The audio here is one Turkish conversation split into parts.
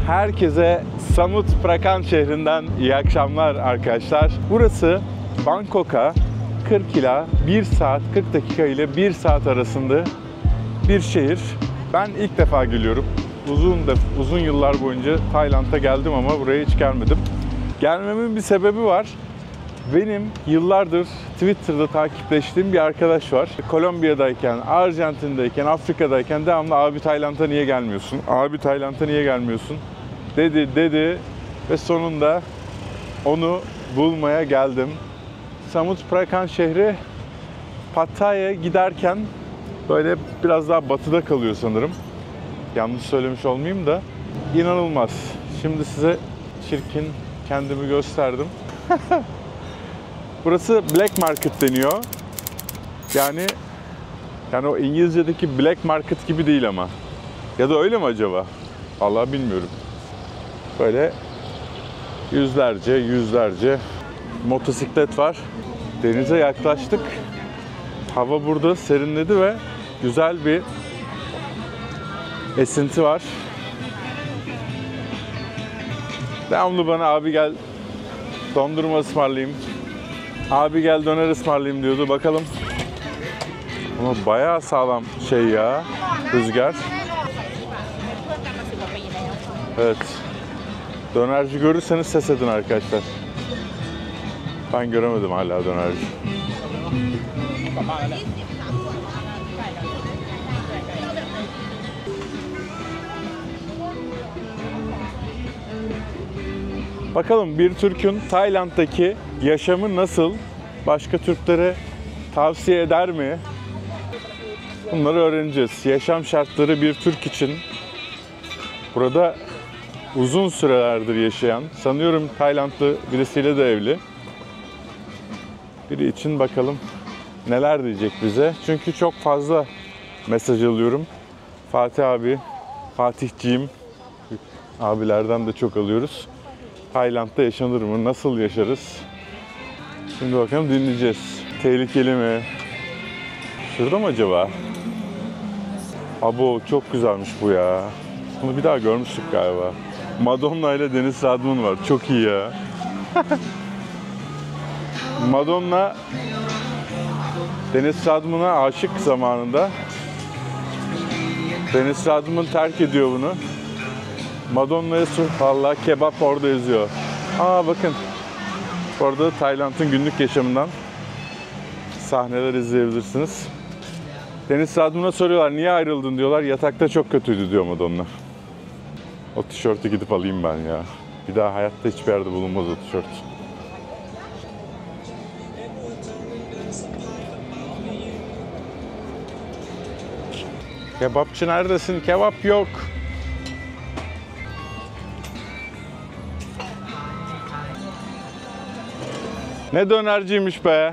Herkese Samut Prakan şehrinden iyi akşamlar arkadaşlar. Burası Bangkok'a 40 ila 1 saat 40 dakika ile 1 saat arasında bir şehir. Ben ilk defa geliyorum. Uzun yıllar boyunca Tayland'a geldim ama buraya hiç gelmedim. Gelmemin bir sebebi var. Benim yıllardır Twitter'da takipleştiğim bir arkadaş var. Kolombiya'dayken, Arjantin'deyken, Afrika'dayken devamlı "Abi Tayland'a niye gelmiyorsun? Abi Tayland'a niye gelmiyorsun?" dedi ve sonunda onu bulmaya geldim. Samut Prakan şehri Pattaya'ya giderken böyle biraz daha batıda kalıyor sanırım. Yanlış söylemiş olmayayım da. İnanılmaz. Şimdi size çirkin kendimi gösterdim. Burası Black Market deniyor. Yani o İngilizce'deki Black Market gibi değil ama. Ya da öyle mi acaba? Vallahi bilmiyorum. Böyle yüzlerce motosiklet var. Denize yaklaştık. Hava burada serinledi ve güzel bir esinti var. Devamlı bana "Abi gel dondurma ısmarlayayım. Abi gel döner ısmarlayayım" diyordu. Bakalım. Ama bayağı sağlam şey ya. Rüzgar. Evet. Dönerci görürseniz ses edin arkadaşlar. Ben göremedim hala dönerci. Bakalım bir Türk'ün Tayland'daki yaşamı nasıl? Başka Türklere tavsiye eder mi? Bunları öğreneceğiz. Yaşam şartları bir Türk için burada uzun sürelerdir yaşayan, sanıyorum Taylandlı birisiyle de evli biri için bakalım neler diyecek bize. Çünkü çok fazla mesaj alıyorum. Fatih abi, Fatihciğim abilerden de çok alıyoruz. Tayland'da yaşanır mı? Nasıl yaşarız? Şimdi bakalım dinleyeceğiz. Tehlikeli mi? Şurada mı acaba? Abo çok güzelmiş bu ya. Bunu bir daha görmüştük galiba. Madonna ile Deniz Radman var. Çok iyi ya. Madonna Deniz Radman'a aşık zamanında. Deniz Radman terk ediyor bunu. Madonna'ya vallahi kebap orada yazıyor. Bakın. Orada Tayland'ın günlük yaşamından sahneler izleyebilirsiniz. Deniz Radman'a soruyorlar niye ayrıldın diyorlar. Yatakta çok kötüydü diyor Madonna. O tişörtü gidip alayım ben ya. Bir daha hayatta hiçbir yerde bulunmaz o tişört. Kebapçı neredesin? Kebap yok. Ne dönerciymiş be.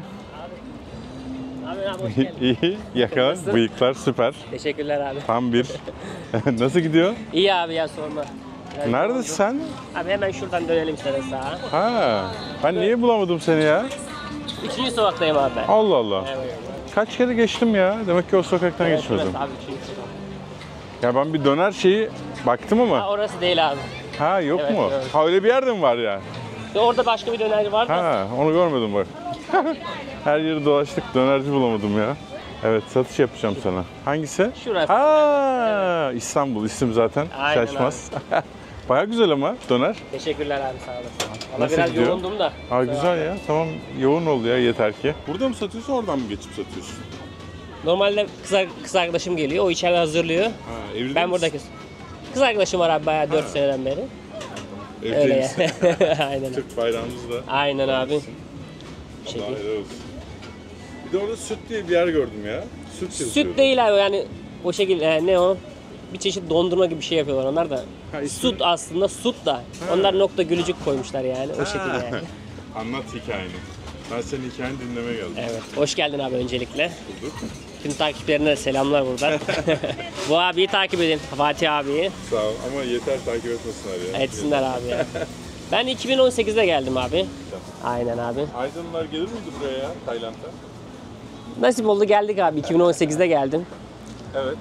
Abi İyi, yakala. Bıyıklar süper. Teşekkürler abi. Tam bir. Nasıl gidiyor? İyi abi ya sorma. Biraz Neredesin sen? Abi hemen şuradan dönelim şöyle sağa. Ben niye bulamadım seni ya? 3. sokaktayım abi. Allah Allah. Evet. Kaç kere geçtim ya. Demek ki o sokaktan geçmedim. Evet abi 3. sokak. Ya ben bir döner şeyi baktım ama. Orası değil abi. Yok Evet, mu? evet. Öyle bir yerde mi var ya? Orada başka bir dönerci var da. Onu görmedim bak. Her yeri dolaştık, dönerci bulamadım ya. Evet, satış yapacağım sana. Hangisi? Şurası. İstanbul isim zaten. Aynen Şaşmaz. Baya güzel ama döner. Teşekkürler abi sağ olasın. Valla Nasıl biraz gidiyor? yoğundum da. Güzel ya. Tamam, yoğun ol ya yeter ki. Burada mı satıyorsun, oradan mı geçip satıyorsun? Normalde kız arkadaşım geliyor. O içeride hazırlıyor. Evli Ben buradaki. Kız arkadaşım var abi bayağı 4 seneden beri. Öyle Evliyiz. Aynen. Türk bayrağımız da. Aynen abi. Allah helal olsun. Bir de orada süt diye bir yer gördüm ya. Süt yazıyordu. Süt değil abi yani o şekilde ne o? Bir çeşit dondurma gibi bir şey yapıyorlar onlar da. Süt aslında süt da. Onlar nokta gülücük koymuşlar yani o şekilde yani. Anlat hikayeni. Ben senin hikayeni dinlemeye geldim. Evet. Hoş geldin abi öncelikle. Bulduk. Tüm takipçilerine de selamlar buradan. Bu abiyi takip edin. Fatih abiyi. Sağ ol ama yeter takip etmesinler ya. Etsinler abi ya. Ben 2018'de geldim abi. Aynen abi. Aydınlar gelir miydi buraya ya Tayland'a? Nasip oldu geldik abi. 2018'de geldim. Evet.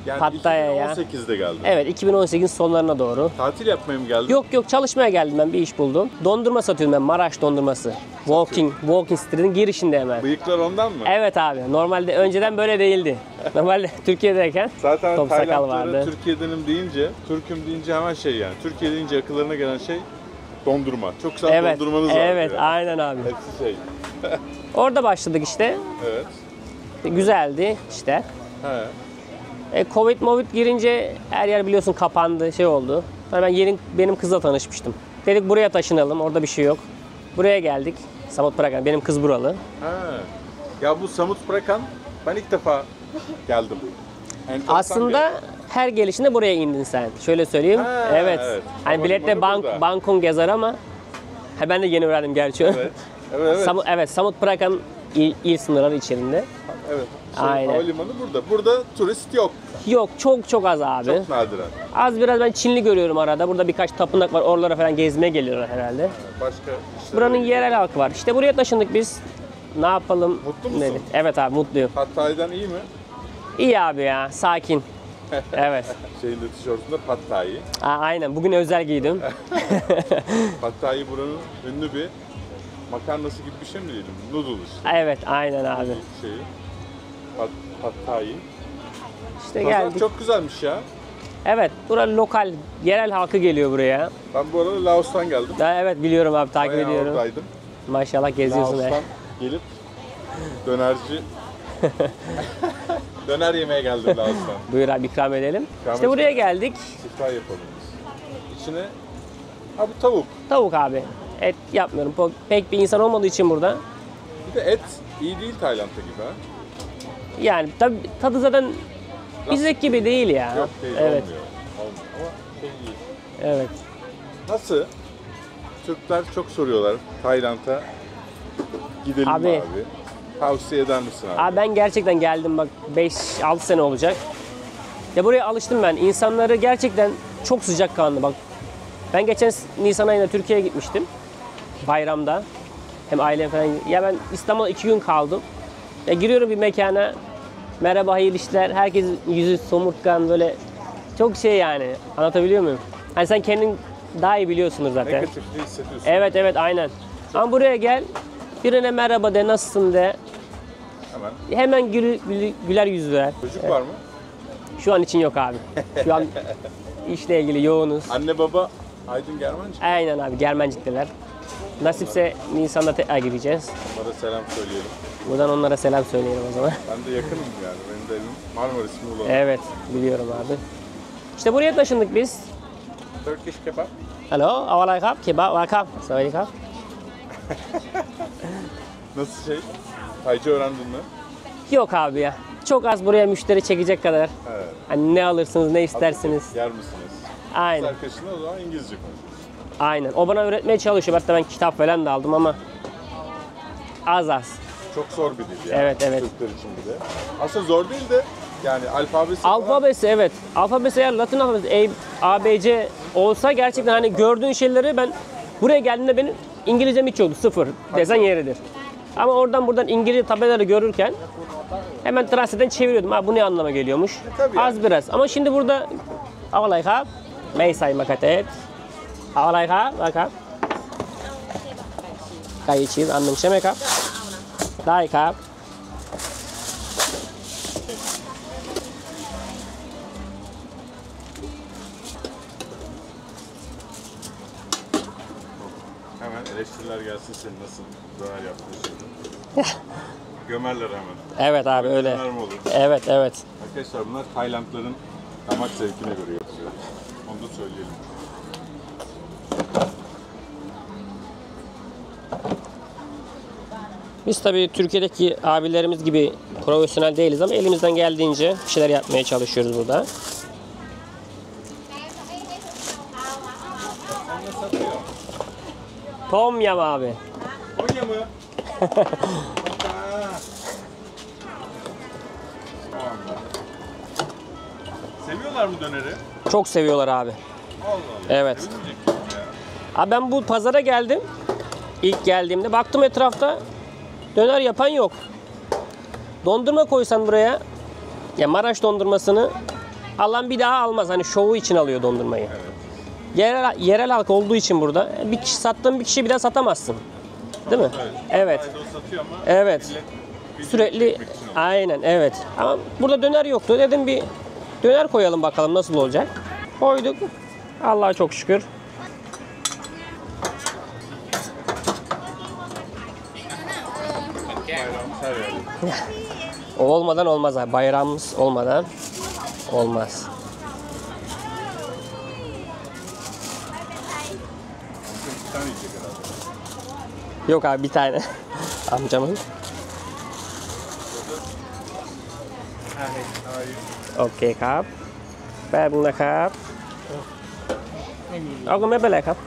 Yani Pattaya'ya. 2018'de geldim. Evet, 2018 sonlarına doğru. Tatil yapmaya mı geldin? Yok çalışmaya geldim, ben bir iş buldum. Dondurma satıyorum ben, Maraş dondurması. Walking Street'in girişinde hemen. Bıyıklar ondan mı? Evet abi, normalde önceden böyle değildi. Normalde Türkiye'deyken Zaten top sakal Taylandlara vardı. Türkiye'denim deyince, Türk'üm deyince hemen şey yani. Türkiye deyince akıllarına gelen şey dondurma. Çok güzel Evet, dondurmanız var. evet, yani. aynen abi. Hepsi şey. Orada başladık işte. Evet. Güzeldi işte. He. Covid girince her yer biliyorsun kapandı, şey oldu. Sonra ben benim kızla tanışmıştım. Dedik buraya taşınalım, orada bir şey yok. Buraya geldik. Samut Prakan, benim kız buralı. He. Ya bu Samut Prakan, ben ilk defa geldim. Enteresan Aslında her gelişinde buraya indin sen. Şöyle söyleyeyim. Ha, evet. evet. Hani biletle Havalimanı burada. Bangkok gezer ama ben de yeni öğrendim gerçi. Evet. Evet. Evet, Samut Prakan il sınırları içerisinde. Evet. Aynen. Havalimanı burada. Burada turist yok. Yok, çok az abi. Çok nadiren. Az biraz ben Çinli görüyorum arada. Burada birkaç tapınak var. Oralara falan gezmeye geliyorlar herhalde. Başka işler Buranın yok. yerel halkı var. İşte buraya taşındık biz. Ne yapalım? Mutlu musun? Dedik. Evet abi, mutluyum. Pattaya'dan iyi mi? İyi abi ya, sakin. Evet. Şeyin de tişörtünde Pad Thai. Aynen, bugün özel giydim. Pad Thai buranın ünlü bir makarnası gibi bir şey mi diyelim? Noodle işte. Evet, aynen abi. Şeyi. Pad Thai. İşte Pazar geldik. çok güzelmiş ya. Evet, burası lokal, yerel halkı geliyor buraya. Ben bu arada Laos'tan geldim. Evet, biliyorum abi, takip Bayağı ediyorum. oradaydım. Maşallah geziyorsun. Laos'tan gelip dönerci döner yemeye geldim Laos'tan. Buyur abi, ikram edelim. İkram işte buraya edelim. geldik. Sifra yapalım biz. İçine ha bu tavuk. Tavuk abi. Et yapmıyorum. Pek bir insan olmadığı için burada. Bir de et iyi değil Tayland'da gibi ha. Yani tabii tadı zaten bizdeki gibi değil ya. Yok değil, Evet. olmuyor. Ama şey iyi. Evet. Nasıl? Türkler çok soruyorlar Tayland'a gidelim Abi. mi abi? Tavsiye eder misin abi? Abi ben gerçekten geldim bak 5-6 sene olacak. Ya buraya alıştım ben. İnsanları gerçekten çok sıcakkanlı bak. Ben geçen Nisan ayında Türkiye'ye gitmiştim. Bayramda. Hem ailem falan. Ya ben İstanbul'da 2 gün kaldım. Ya giriyorum bir mekana. Merhaba, hayırlı işler. Herkesin yüzü somurtkan böyle. Çok şey yani. Anlatabiliyor muyum? Hani sen kendin daha iyi biliyorsundur zaten. Negatifliği hissediyorsun. Evet aynen. Ama buraya gel. Birine merhaba de, nasılsın de. Hemen. Hemen güler yüzlüler. Çocuk var mı? Şu an için yok abi. Şu an işle ilgili yoğunuz. Anne baba Aydın Germancı. Aynen abi, Germencik'teler. Nasipse Nisan'da tekrar gideceğiz. Onlara selam söyleyelim. Buradan onlara selam söyleyelim o zaman. Ben de yakınım yani. Benim de evim Marmaris Muğla. Evet, biliyorum abi. İşte buraya taşındık biz. Turkish kebap. Hello, awalay kap, kebap, welcome. Sawadee kap. Nasıl şey? Taycı öğrendin mi? Yok abi ya. Çok az buraya müşteri çekecek kadar. Evet. Hani ne alırsınız, ne istersiniz. Yer misiniz? Kız Aynen, arkadaşınla o zaman İngilizce konuşuyorsun. aynen. O bana öğretmeye çalışıyor. Hatta ben kitap falan da aldım ama az. Çok zor bir dil yani. Evet. Türkler için bir de. Aslında zor değil de yani alfabesi falan. Alfabesi evet. Alfabesi eğer Latin alfabesi A, B, C olsa gerçekten hani gördüğün şeyleri ben buraya geldiğimde benim İngilizcem hiç yoktu. Sıfır desen yeridir. Ama oradan buradan İngilizce tabelaları görürken hemen translate'den çeviriyordum. Ha bu ne anlama geliyormuş. tabii Az biraz. Ama şimdi burada awalay kap, may say makatet. Awalay kap, kap. Kay cheese อัน นึงใช่ไหมครับ ได้ครับ Hemen eleştiriler gelsin senin nasıl döner yaptığın şeyi. Gömerler hemen. Evet abi öyle. Döner mi olur? Evet. Arkadaşlar bunlar Taylandlıların damak zevkine göre yapıyor. Onu da söyleyelim. Biz tabii Türkiye'deki abilerimiz gibi profesyonel değiliz ama elimizden geldiğince bir şeyler yapmaya çalışıyoruz burada. Tom yam abi. Konya mı? Seviyorlar mı döneri? Çok seviyorlar abi. Allah Allah. Evet. Sevilmeyecek mi ya? Abi ben bu pazara geldim. İlk geldiğimde baktım etrafta döner yapan yok. Dondurma koysan buraya, ya Maraş dondurmasını alan bir daha almaz. Hani şovu için alıyor dondurmayı. Yerel halk olduğu için burada bir kişi sattığın bir kişi bir daha satamazsın. Değil mi? Evet. O satıyor ama Evet. Sürekli aynen evet. Ama burada döner yoktu. Dedim bir döner koyalım bakalım nasıl olacak. Koyduk. Allah'a çok şükür. O olmadan olmaz abi. Bayramımız olmadan olmaz. Yok abi bir tane. Amcamın.โอเคครับแป๊บนึงนะครับเอาก็ไม่เป็นไรครับ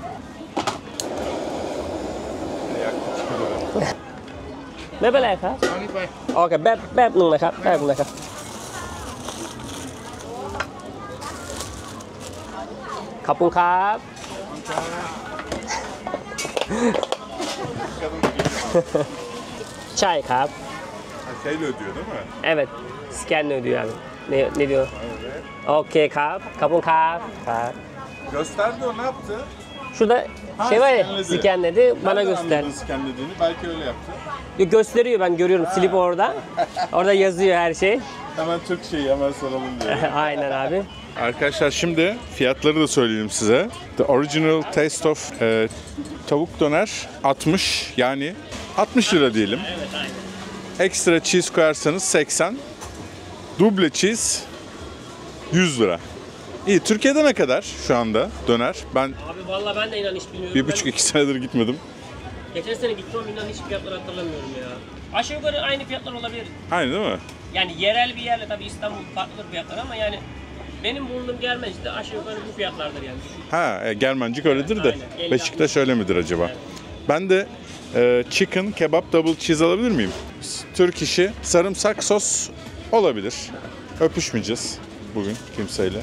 ไม่เป็นไรครับโอเคแป๊บนึงนะครับแป๊บนึงนะครับขอบคุณครับ ใช่ครับ Şeyle ödüyor değil mi? Evet scanle ödüyor abi ne diyor Evet. โอเคครับขอบคุณครับครับ Gösterdi o ne yaptı? şurada şey var ya scanledi bana Nereden göster. anladın scanlediğini? Belki öyle yaptı. Gösteriyor ben görüyorum slip orada. Orada yazıyor her şey. Hemen Türk şeyi hemen soralım diye. Aynen abi. Arkadaşlar şimdi fiyatları da söyleyelim size. The original taste of tavuk döner 60 yani 60 lira diyelim. Evet aynen. Ekstra cheese koyarsanız 80. Duble cheese 100 lira. İyi Türkiye'de ne kadar şu anda döner? Ben Abi vallahi ben de inan hiç bilmiyorum. 1,5-2 senedir gitmedim. Geçen sene gittim inan hiç fiyatları hatırlamıyorum ya. Aşağı yukarı aynı fiyatlar olabilir. Aynı değil mi? Yani yerel bir yerle tabii İstanbul farklıdır fiyatlar ama yani benim bulunduğum Germencik'te aşağı yukarı bu fiyatlardır yani. Ha, Germencik öyledir de. Aynen, 50-60. Beşiktaş öyle midir acaba? Ben de chicken kebap double cheese alabilir miyim? Türk işi sarımsak sos olabilir. Öpüşmeyeceğiz bugün kimseyle.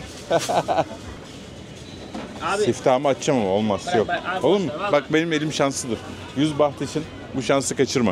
Abi Siftahımı açacağım ama olmaz. Bırak, Yok. bırak, abi, Oğlum boş ver, vallahi. bak benim elim şanslıdır. 100 baht için bu şansı kaçırma.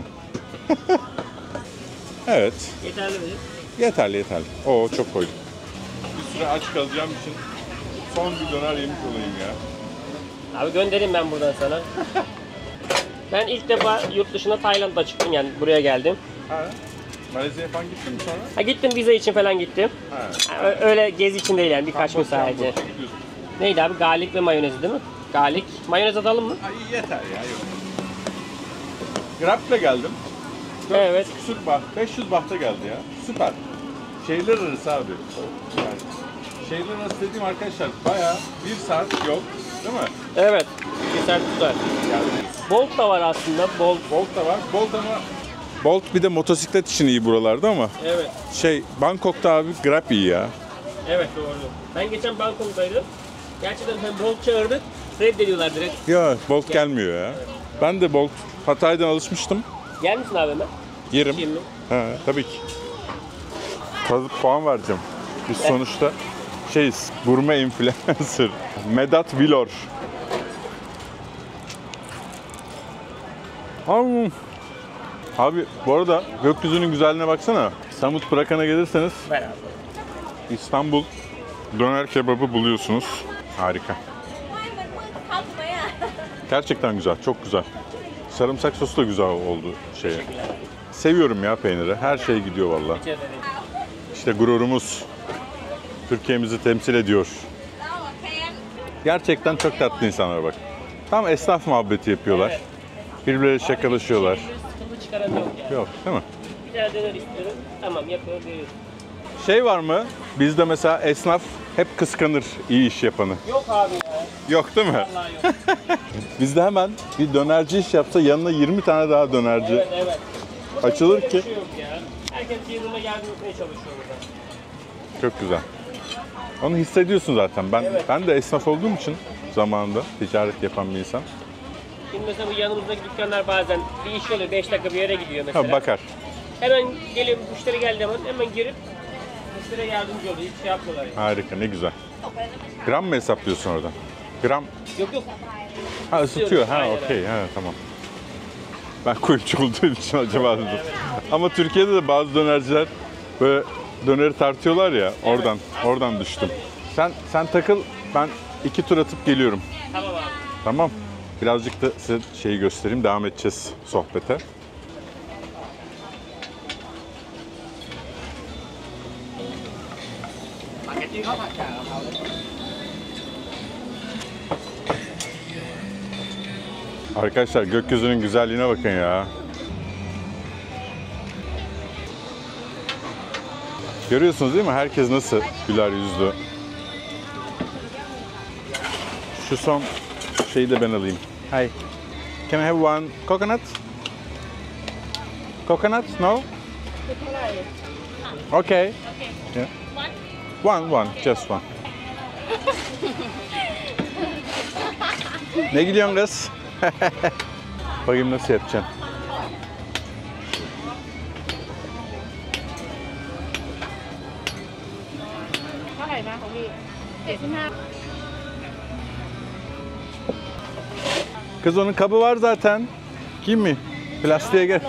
Evet. yeterli mi? Yeterli yeterli. Oo çok koydum. Bir süre aç kalacağım için son bir döner yemiş olayım ya. Abi göndereyim ben buradan sana. Ben ilk defa yurt dışına Tayland'da çıktım yani buraya geldim. Ha. Malezya'ya falan gittin mi sonra? Ha, gittim vize için falan gittim. Ha. Ha, öyle gezi için değil yani birkaç gün sadece. Gidiyorsun. Neydi abi? Garlic ve mayonezi değil mi? Garlic. Mayonez atalım mı? Ay yeter ya yok. Grab'la geldim. Evet. Küsür baht, 500 bahta geldi ya. Süper. Şehirler arası abi. Yani şehirler arası dediğim arkadaşlar bayağı 1 saat yol değil mi? Evet. Güzel tutar. Yani Bolt da var aslında. Bolt. Bolt da var. Bolt ama Bolt bir de motosiklet için iyi buralarda ama Evet. Bangkok'ta abi Grab iyi ya. Evet doğru. Ben geçen Bangkok'taydım. Gerçekten hem Bolt çağırdık. Reddediyorlar direkt. Ya Bolt gelmiyor ya. Ben de Bolt Hatay'dan alışmıştım. Gel misin abi hemen? Yerim. Şimdi. Ha, tabii ki. Kazıp puan vereceğim. Biz sonuçta gurme influencer. Medat Vilor. Abi bu arada gökyüzünün güzelliğine baksana. Samut Prakan'a gelirseniz Beraber. İstanbul döner kebabı buluyorsunuz. Harika. Gerçekten güzel, çok güzel. Sarımsak sosu da güzel oldu şeye. Seviyorum ya peyniri. Her şey gidiyor vallahi. İşte gururumuz Türkiye'mizi temsil ediyor. Gerçekten çok tatlı insanlar bak. Tam esnaf muhabbeti yapıyorlar. Evet. Birbirleriyle şakalaşıyorlar. Sıkıntı çıkaran yok yani. Yok değil mi? Bir tane döner istiyorum. Tamam yapıyor veriyorum. Şey var mı? Bizde mesela esnaf hep kıskanır iyi iş yapanı. Yok abi ya. Yok değil mi? Vallahi yok. Bizde hemen bir dönerci iş yapsa yanına 20 tane daha dönerci Evet evet. Burada açılır böyle ki. bir şey yok ya. Herkes birbirine yardım etmeye çalışıyor burada. Çok güzel. Onu hissediyorsun zaten. Ben de esnaf olduğum için zamanında ticaret yapan bir insan. Şimdi mesela bu yanımızdaki dükkanlar bazen bir iş oluyor 5 dakika bir yere gidiyor mesela. Ha, bakar. Hemen geliyor müşteri geldiği zaman hemen girip müşteriye yardımcı oluyor. Hiç şey yapmıyorlar yani. Harika, ne güzel. Gram mı hesaplıyorsun oradan? Gram. Yok yok. Ha ısıtıyor. Ha Aynen, okey. Ha tamam. Ben kuyumcu olduğum için acaba dedim. Ama Türkiye'de de bazı dönerciler böyle döneri tartıyorlar ya, oradan düştüm. Sen takıl, ben 2 tur atıp geliyorum. Tamam abi. Tamam. Birazcık da size şeyi göstereyim, devam edeceğiz sohbete. Arkadaşlar gökyüzünün güzelliğine bakın ya. Görüyorsunuz değil mi? Herkes nasıl güler yüzlü. Şu son şeyi de ben alayım. Hi. Can I have one coconut? Coconut? No? Okay. Yeah. One. Just one. Ne gidiyorsun kız? Bakayım nasıl yapacaksın. Kız onun kabı var zaten. Kim mi? Plastiğe gel.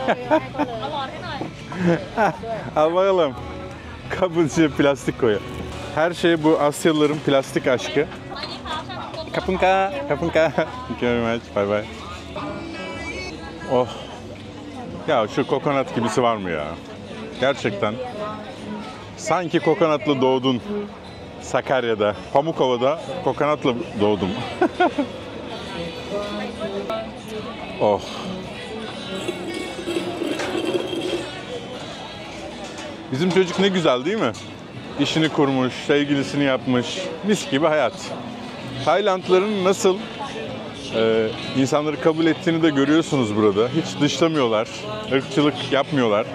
Al bakalım. Kabın içine plastik koyuyor. Her şey bu Asyalıların plastik aşkı. Kapunka. Thank you very much. Bye bye. Oh. Ya şu kokonat gibisi var mı ya? Gerçekten. Sanki kokonatla doğdun. Sakarya'da, Pamukova'da kokonatla doğdum. Oh. Bizim çocuk ne güzel değil mi? İşini kurmuş, sevgilisini yapmış. Mis gibi hayat. Taylandlıların nasıl insanları kabul ettiğini de görüyorsunuz burada. Hiç dışlamıyorlar, ırkçılık yapmıyorlar.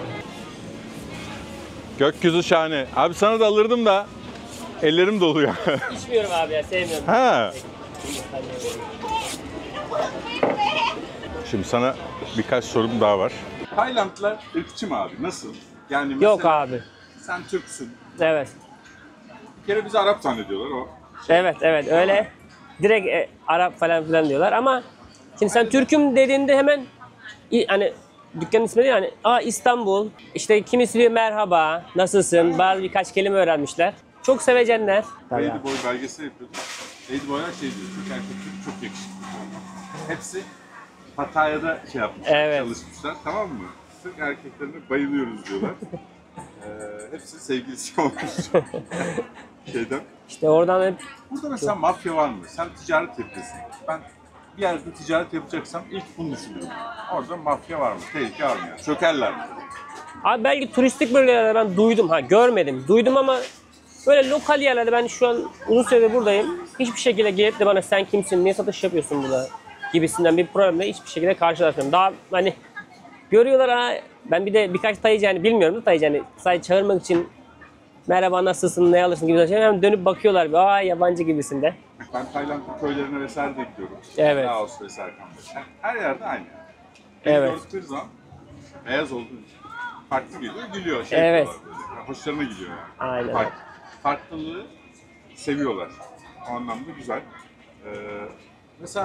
Gökyüzü şahane. Abi sana da alırdım da ellerim doluyor. İçmiyorum abi ya, sevmiyorum. Ha. Şimdi sana birkaç sorum daha var. Taylandlılar ırkçı mı abi? Nasıl? Yani mesela Yok abi. sen Türksün. Evet. Bir kere bizi Arap zannediyorlar o. Evet öyle. Direkt Arap falan filan diyorlar ama şimdi sen Türk'üm dediğinde hemen hani dükkanın ismi değil hani İstanbul işte kimisi diyor merhaba nasılsın bazı birkaç kelime öğrenmişler. Çok sevecenler. Ladyboy belgesel yapıyordum. Ladyboylar şey diyor, Türk erkekleri çok yakışıklı. Hepsi Pattaya'da şey yapmışlar, Evet. çalışmışlar, tamam mı? Türk erkeklerine bayılıyoruz diyorlar. Hepsi sevgilisi olmuş. Şeyden. İşte oradan hep Burada mesela mafya var mı? Sen ticaret yapıyorsun. Ben bir yerde ticaret yapacaksam ilk bunu düşünürüm. Orada mafya var mı? Tehlike var mı yani? Çökerler mi? abi belki turistik bölgelerde ben duydum görmedim. Duydum ama böyle lokal yerlerde ben şu an uzun süredir buradayım. Hiçbir şekilde gelip de bana sen kimsin, niye satış yapıyorsun burada gibisinden bir problemle hiçbir şekilde karşılaşmıyorum. Daha hani görüyorlar ben bir de birkaç tayıcı hani bilmiyorum da tayıcı hani sadece çağırmak için merhaba nasılsın, ne alırsın gibi şeyler hemen dönüp bakıyorlar yabancı gibisinde. Ben Tayland'ın köylerine vesaire de gidiyorum. Evet. Laos vesaire. Her yerde aynı. Evet. Gördükleri zaman beyaz olduğu için farklı geliyor, gülüyor. Evet. Böyle. Hoşlarına gidiyor yani. Aynen. Farklılığı seviyorlar. O anlamda güzel. Mesela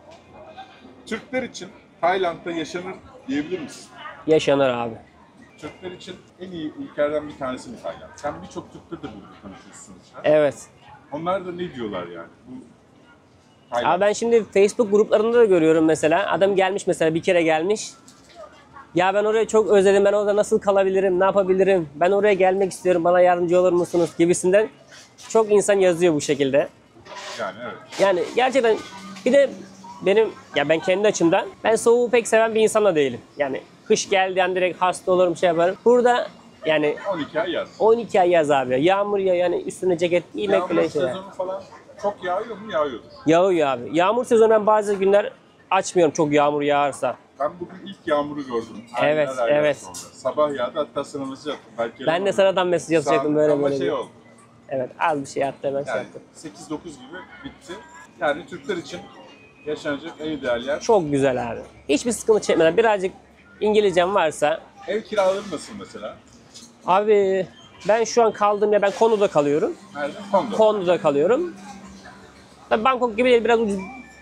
Türkler için Tayland'da yaşanır diyebilir misin? Yaşanır abi. Türkler için en iyi ülkelerden bir tanesi mi Tayland? Sen birçok Türk'le de burada tanışıyorsun. Evet. Onlar da ne diyorlar yani? Bu Tayland. Abi ben şimdi Facebook gruplarında da görüyorum mesela. Adam gelmiş mesela bir kere gelmiş. Ya ben orayı çok özledim. Ben orada nasıl kalabilirim? Ne yapabilirim? Ben oraya gelmek istiyorum. Bana yardımcı olur musunuz? Gibisinden çok insan yazıyor bu şekilde. Yani evet. Yani gerçekten bir de ben kendi açımdan ben soğuğu pek seven bir insan da değilim. Yani kış geldi yani direkt hasta olurum şey yaparım. Burada yani 12 ay yaz. 12 ay yaz abi. Yağmur ya yani üstüne ceket giymek Yağmur bile şeyler. sezonu falan çok yağıyor mu? Yağıyordur. Yağıyor abi. Yağmur sezonu ben bazı günler açmıyorum çok yağmur yağarsa. Ben bugün ilk yağmuru gördüm. Evet, evet. Sonra. Sabah yağdı, hatta sana mesaj attım. Belki Ben de sana mesaj yazacaktım böyle ama böyle. şey diye. oldu. Evet az bir şey attı hemen şey Yani yaptım. 8-9 gibi bitti. Yani Türkler için yaşanacak en ideal yer. Çok güzel abi. Hiçbir sıkıntı çekmeden birazcık İngilizcem varsa. Ev kiraları nasıl mesela? Abi ben şu an kaldığım ya ben Kondo'da kalıyorum. Nerede? Kondo. Kondo'da kalıyorum. Tabii Bangkok gibi değil biraz ucuz.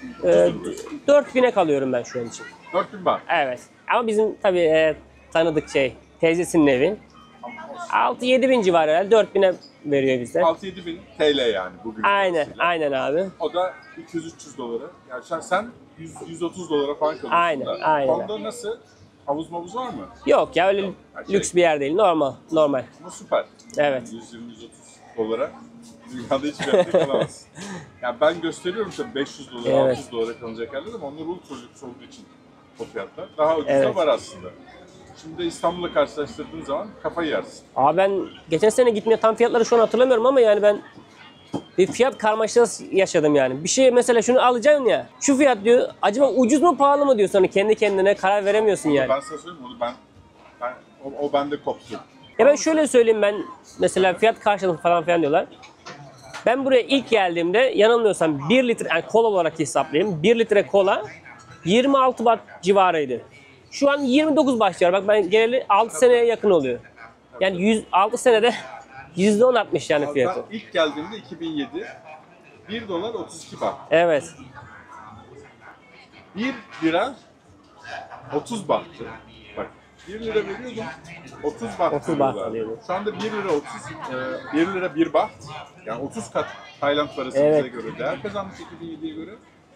4000'e kalıyorum ben şu an için. 4000 baht. Evet. Ama bizim tabii tanıdık teyzesinin evi. 6-7 bin civarı herhalde. 4.000'e veriyor bize. 6-7 bin TL yani bugün. Aynen, aynen abi. O da 200-300 dolara. Yani sen 100-130 dolara falan kalıyorsun Aynen, da. aynen. Fonda nasıl? Havuz mavuz var mı? Yok ya öyle lüks bir yer değil. Normal, normal. Bu süper. Evet. 120-130 dolara dünyada hiçbir yerde kalamazsın. Yani ben gösteriyorum tabii 500 dolara, Evet. 600 dolara kalacak yerler ama onlar ultra lüks olduğu için o fiyatlar. Daha ucuz Evet. da var aslında. Şimdi de İstanbul'la karşılaştırdığın zaman kafayı yersin. Abi ben geçen sene gitmeye tam fiyatları şu an hatırlamıyorum ama yani ben bir fiyat karmaşası yaşadım yani. Bir şey mesela şunu alacaksın ya. Şu fiyat diyor. Acaba ucuz mu pahalı mı diyorsun. Hani kendi kendine karar veremiyorsun yani. Ben sana söyleyeyim onu o bende koptu. Ya ben şöyle söyleyeyim ben mesela fiyat karşılığı falan filan diyorlar. Ben buraya ilk geldiğimde yanılmıyorsam 1 litre yani kola olarak hesaplayayım. 1 litre kola 26 baht civarıydı. Şu an 29 başlıyor. Bak ben geleli 6 seneye yakın oluyor. Yani 6 senede %10 artmış yani fiyatı. Ben ilk geldiğimde 2007 1 dolar 32 baht. Evet. 1 lira 30 bahtı. Bak 1 lira veriyordum 30 baht 30 baht veriyorlardı. alıyordum. Şu anda 1 lira 30 1 lira 1 baht. Yani 30 kat Tayland parası Evet. bize göre değer kazanmış 2007'ye göre.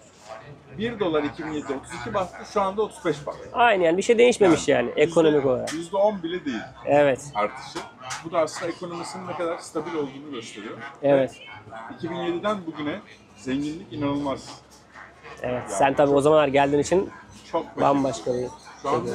1 dolar 2007'de 32 bahttı. Şu anda 35 baht. Aynı yani bir şey değişmemiş yani ekonomik olarak. %10 bile değil Evet. artışı. Bu da aslında ekonomisinin ne kadar stabil olduğunu gösteriyor. Evet. 2007'den bugüne zenginlik inanılmaz. Evet. Sen tabii o zamanlar geldiğin için Çok fakir. bambaşka bir Şu anda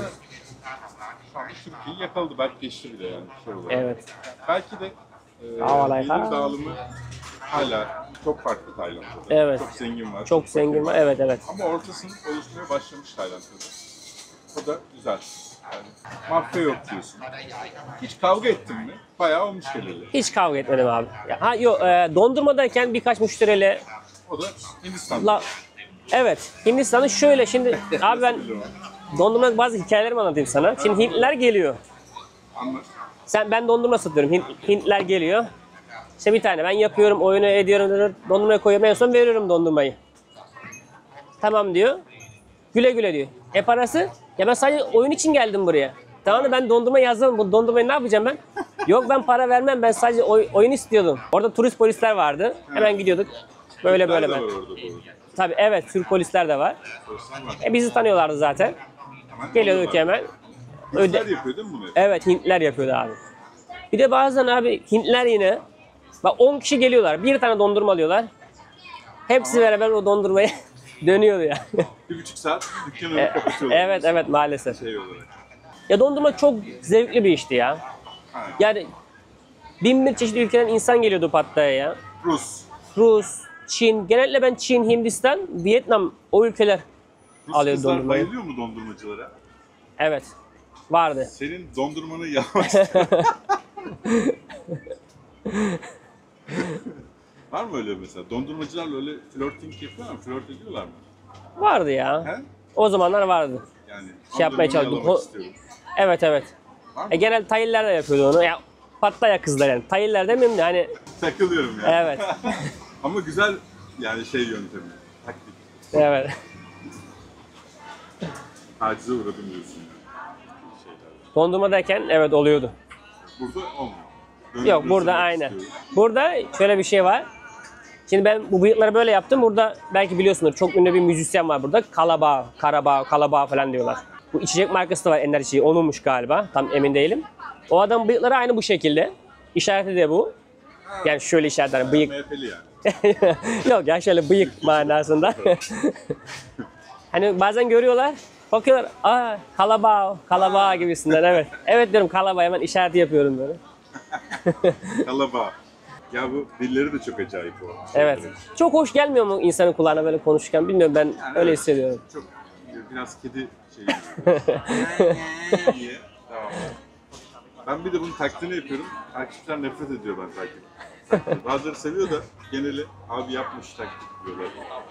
Türkiye'yi yakaladı. Belki geçti bile yani şey olarak. Evet. Belki de Havalar gelir ha. dağılımı hala çok farklı Tayland'da. Evet. Çok zengin var. Çok fakir zengin var. Evet, evet. Ama orta sınıf oluşmaya başlamış Tayland'da da. O da güzel. Yani mafya yok diyorsun. Hiç kavga ettin mi? Bayağı olmuş geleli. Hiç kavga etmedim abi. Ya, ha yok dondurmadayken birkaç müşteriyle O da Hindistan'da. evet Hindistan'ı şöyle şimdi abi ben dondurma bazı hikayelerimi anlatayım sana. Şimdi Hintliler geliyor. Anlat. Ben dondurma satıyorum. Hintliler geliyor. İşte bir tane ben yapıyorum, oyunu ediyorum, dondurmaya koyuyorum. En son veriyorum dondurmayı. Tamam diyor. Güle güle diyor. Parası? Ya ben sadece oyun için geldim buraya. Tamam da ben dondurma yazdım. Bu dondurmayı ne yapacağım ben? Yok ben para vermem. Ben sadece oyun istiyordum. Orada turist polisler vardı. Hemen gidiyorduk. Böyle Türkler böyle de ben. var orada bu arada. Tabii evet Türk polisler de var. Polisler var. Bizi tanıyorlardı zaten. Hemen Geliyorduk hemen. Hintliler yapıyor değil mi bunu? Evet Hintliler yapıyordu abi. Bir de bazen abi Hintliler yine bak 10 kişi geliyorlar. Bir tane dondurma alıyorlar. Hepsi beraber o dondurmayı dönüyordu yani. 1,5 saat dükkanı kapatıyorlar. Evet evet maalesef. Şey olarak. Ya dondurma çok zevkli bir işti ya. Yani bin bir çeşit ülkeden insan geliyordu Pattaya'ya ya. Rus. Rus, Çin, genellikle ben Çin, Hindistan, Vietnam o ülkeler Rus alıyor kızlar dondurmayı. bayılıyor mu dondurmacılara? Evet. Vardı. Senin dondurmanı yavaş. Var mı öyle mesela? Dondurmacılarla öyle flörting yapıyorlar mı? Flört ediyorlar mı? Vardı ya. He? O zamanlar vardı. Yani Yapmaya dondurmanı çalıştım. yalamak istiyorum. Evet evet. Var mı? Genel Tayiller de yapıyordu onu. Ya Pattaya kızlar yani. Tayiller demeyeyim de hani Takılıyorum yani. evet. Ama güzel yani şey yöntemi. Taktik. Evet. Tacize uğradım diyorsun yani. Şeyler. Dondurmadayken evet oluyordu. Burada olmuyor. Yok burada Döndürmek aynen. istiyorum. Burada şöyle bir şey var. Şimdi ben bu bıyıkları böyle yaptım. Burada belki biliyorsunuz çok ünlü bir müzisyen var burada. Kalabağ, Karabağ, Kalabağ falan diyorlar. Bu içecek markası da var enerji. Onunmuş galiba. Tam emin değilim. O adam bıyıkları aynı bu şekilde. İşareti de bu. Yani şöyle işaretler bıyık. MHP'li yani. Yok ya şöyle bıyık manasında. Hani bazen görüyorlar. Bakıyorlar. Aa Kalabağ, Kalabağ gibisinden evet. Evet diyorum Kalabağ hemen işareti yapıyorum böyle. Kalaba. Ya bu dilleri de çok acayip o. Evet. Çok hoş gelmiyor mu insanın kulağına böyle konuşurken? Bilmiyorum ben Yani öyle evet, hissediyorum. Çok biraz kedi şeyi. Niye? Tamam. Ben bir de bunun taklidini yapıyorum. Takipçiler nefret ediyor ben taklit. Bazıları seviyor da geneli abi yapmış taklit diyorlar.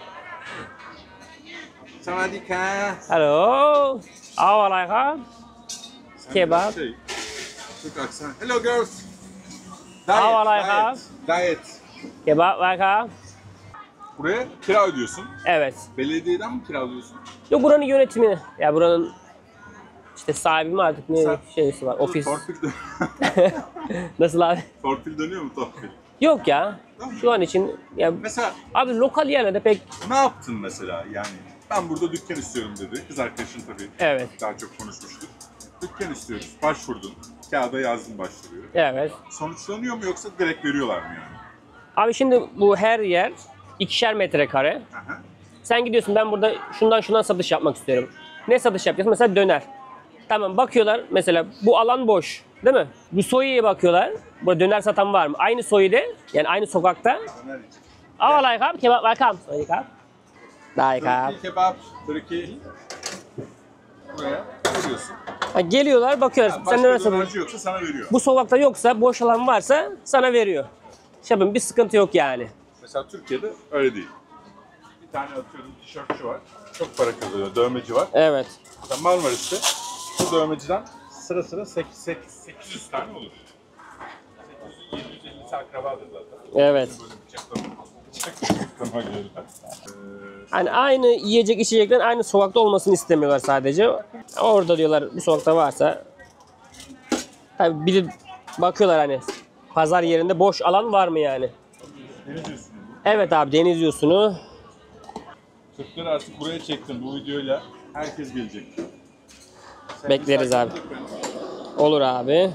Sawadika. Hello. Assalamualaikum. Sen Kebap. biraz Şey, Türk aksan. Hello girls. Assalamualaikum. Diet. Kebap var. Buraya kira ödüyorsun. Evet. Belediyeden mi kiralıyorsun? Yok buranın yönetimi. Ya buranın İşte sahibi mi artık ne şeysi var, ofis. Torpil, Nasıl abi? torpil dönüyor mu torpil? Yok ya. Şu an için ya Mesela abi lokal yerlerde pek ne yaptın mesela yani? Ben burada dükkan istiyorum dedi. Kız arkadaşın tabii evet. daha çok konuşmuştuk. Dükkan istiyoruz. Başvurdun. Kağıda yazdın başvuruyu. Evet. Sonuçlanıyor mu yoksa direkt veriyorlar mı yani? Abi şimdi bu her yer 2'şer metrekare. Aha. Sen gidiyorsun ben burada şundan satış yapmak istiyorum. Ne satış yapacaksın? Mesela döner. Tamam bakıyorlar mesela bu alan boş değil mi? Bu soyiye bakıyorlar. Burada döner satan var mı? Aynı soyide yani aynı sokakta. Döner için. เอาอะไรครับเคบับครับสวัสดีครับได้ครับ Türkiye kebap, Türkiye. Buraya geliyorsun. Ha, geliyorlar bakıyoruz. Sen Başka neresi dönerci yoksa sana veriyor. bu sokakta yoksa boş alan varsa sana veriyor. Şabım bir sıkıntı yok yani. Mesela Türkiye'de öyle değil. Bir tane atıyorum tişörtçü var. Çok para kazanıyor. Dövmeci var. Evet. Mesela Marmaris'te bu dövmeciden sıra 800 tane olur. 800-750 akrabadır zaten. Evet. Böyle bıçaklama gelirler. Hani aynı yiyecek içeceklerin aynı sokakta olmasını istemiyorlar sadece. Orada diyorlar bu sokakta varsa. Tabii bir de bakıyorlar hani pazar yerinde boş alan var mı yani? Deniz yosunu bu. Evet abi deniz yosunu. Türkleri artık buraya çektim bu videoyla. Herkes gelecek. Bekleriz abi. Olur abi.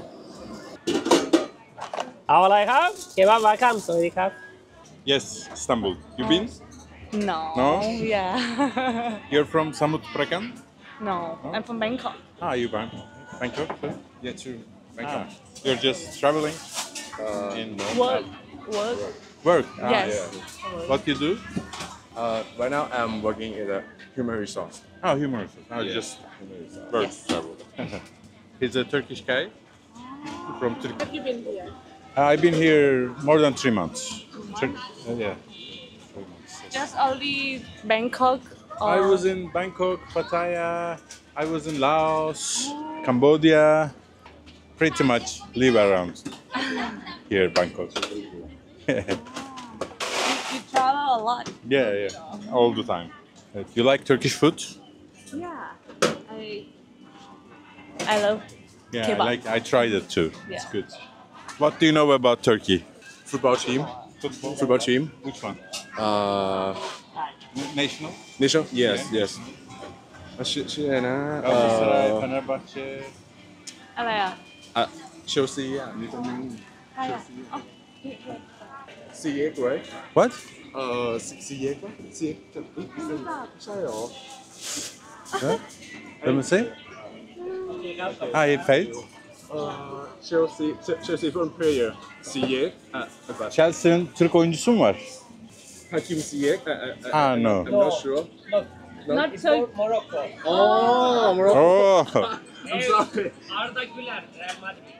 เอาอะไรครับเคบับวาคัมสวัสดีครับ Yes, Istanbul. You been? No. No? Yeah. You're from Samut Prakan? No. I'm from Bangkok. Ah, you Bangkok? Yeah, true. Bangkok. You're just traveling? In Work. Work. work? Yes. What you do? Right now, I'm working in a human resource. Oh, humorous. Oh, just work. Yes. Travel. He's a Turkish guy from Turkey. Have you been here? I've been here more than 3 months. Yeah. 3 months, yes. Just only Bangkok. Or... I was in Bangkok, Pattaya. I was in Laos, Cambodia. Pretty much live around here, Bangkok. You travel a lot. Yeah, all the time. You like Turkish food? Yeah. I love. Yeah, Kebab. I tried it too. It's Yeah. good. What do you know about Turkey? Football team. Football team. Which one? Uh, National? Nation. Yes. Yes. ชื่ออะไรนะ Galatasaray, Fenerbahçe. อะไรอ่ะเชลซีอ่ะมีคนนึงใครอ่ะอ๋อ CX right What? CX ป่ะ CX ใช่หรอ Let me see. I paid. Chelsea from player CX Chelsea'nin Türk oyuncusu mu var? Hakim CX Ah, no. I'm not sure not so oh Morocco Oh. I'm sorry Arda Güler Real Madrid.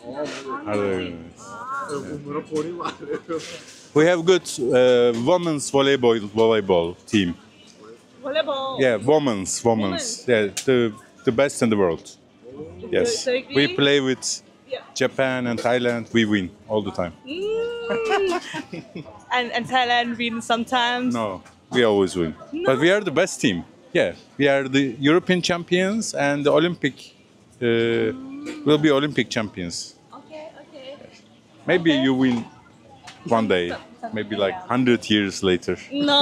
Morocco นี่หว่า We have good women's volleyball team. volleyball. Yeah, women's. Yeah, the best in the world. Yes. Turkey? We play with Yeah. Japan and Thailand. We win all the time. And Thailand win sometimes. No, we always win. But we are the best team. Yeah, we are the European champions and the Olympic. We'll be Olympic champions. Okay. Maybe you win one day. Maybe like 100 years later. No.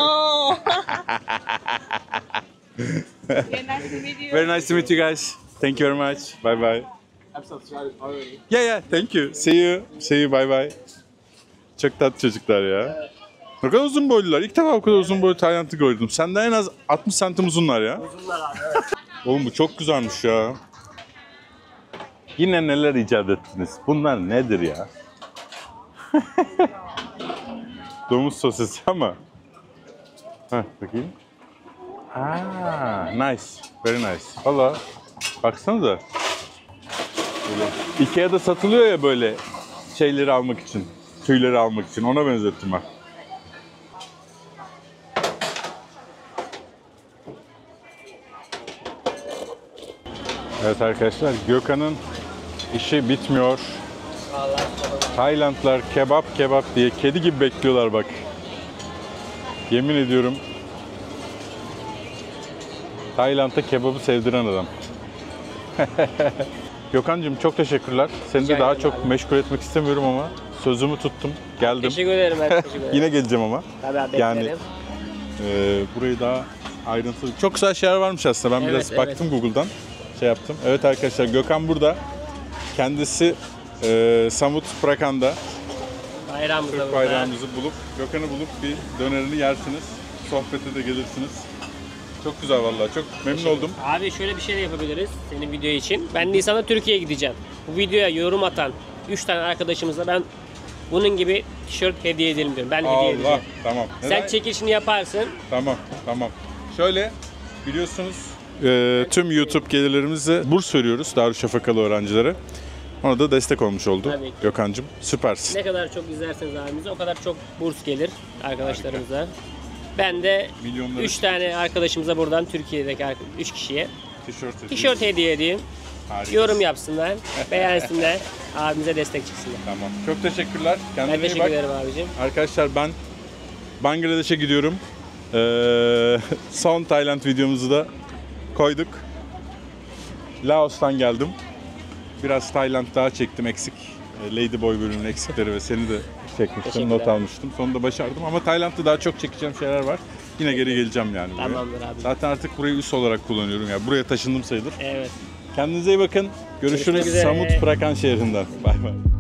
Yeah, nice to meet you. Very nice to meet you guys. Thank you very much. Bye bye. I'm subscribed already Yeah, thank you. See you. Bye bye. Çok tatlı çocuklar ya. Ne kadar uzun boylular. İlk defa o kadar uzun boylu Tayland'ı gördüm. Senden en az 60 santim uzunlar ya. Uzunlar abi evet. Oğlum bu çok güzelmiş ya. Yine neler icat ettiniz? Bunlar nedir ya? Domuz sosisi ama. Heh, bakayım. Nice. Very nice. Valla. Baksanıza. Böyle Ikea'da satılıyor ya böyle şeyleri almak için. Tüyleri almak için. Ona benzettim ben. Evet arkadaşlar, Gökhan'ın işi bitmiyor. Taylandlar kebap diye kedi gibi bekliyorlar bak. Yemin ediyorum. Tayland'da kebabı sevdiren adam. Gökhan'cığım çok teşekkürler. Seni Rica de daha ederim çok abi. meşgul etmek istemiyorum ama sözümü tuttum. Geldim. Teşekkür ederim ben. Teşekkür ederim. Yine geleceğim ama. Tabii abi Yani beklerim. burayı daha ayrıntılı. Çok güzel şeyler varmış aslında. Ben Evet, biraz evet. baktım Google'dan. Şey yaptım. Evet arkadaşlar, Gökhan burada. Kendisi Samut Prakan'da. Bayrağımızda Türk burada. bayrağımızı bulup, Gökhan'ı bulup bir dönerini yersiniz. Sohbete de gelirsiniz. Çok güzel vallahi. Çok memnun oldum. Abi şöyle bir şey de yapabiliriz senin video için. Ben Nisan'da Türkiye'ye gideceğim. Bu videoya yorum atan 3 tane arkadaşımızla ben bunun gibi tişört hediye edelim diyorum. Ben hediye Allah, edeceğim. tamam. Sen çekilişini yaparsın. Tamam. Şöyle biliyorsunuz tüm YouTube gelirlerimizi burs veriyoruz Darüşşafakalı öğrencilere. Ona da destek olmuş oldu Tabii ki. Gökhan'cığım. Süpersin. Ne kadar çok izlerseniz abimizi o kadar çok burs gelir arkadaşlarımıza. Ben de Milyonları 3 tane arkadaşımıza buradan Türkiye'deki 3 kişiye tişört hediye edeyim. Harika. Yorum yapsınlar, beğensinler, abimize destek çıksınlar. Tamam. Çok teşekkürler. Ben Kendine iyi teşekkür bak. ederim abicim. Arkadaşlar ben Bangladeş'e gidiyorum. Son Tayland videomuzu da koyduk. Laos'tan geldim. Biraz Tayland daha çektim, eksik. Ladyboy bölümünün eksikleri ve seni de çekmiştim, Teşekkürler. not almıştım. Sonunda başardım ama Tayland'da daha çok çekeceğim şeyler var. Yine geri geleceğim yani buraya. Tamamdır abi. Zaten artık burayı üs olarak kullanıyorum. Yani buraya taşındım sayılır. Evet. Kendinize iyi bakın. Görüşürüz Görüşmek üzere. Samut Prakan şehrinden. Bay bay.